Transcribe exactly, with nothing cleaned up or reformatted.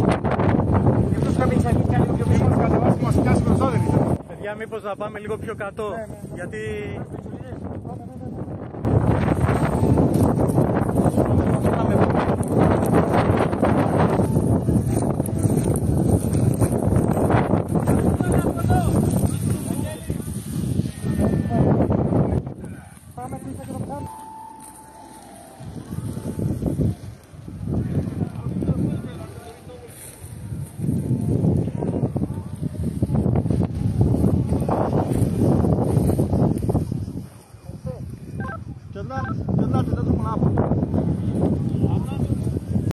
Εκτός να μην σε αλήθεια λίγο πιο πίσω, να κατεβάσουμε μας πιάσει περισσότεροι. Παιδιά, μήπως να πάμε λίγο πιο κάτω, ναι, ναι. γιατί...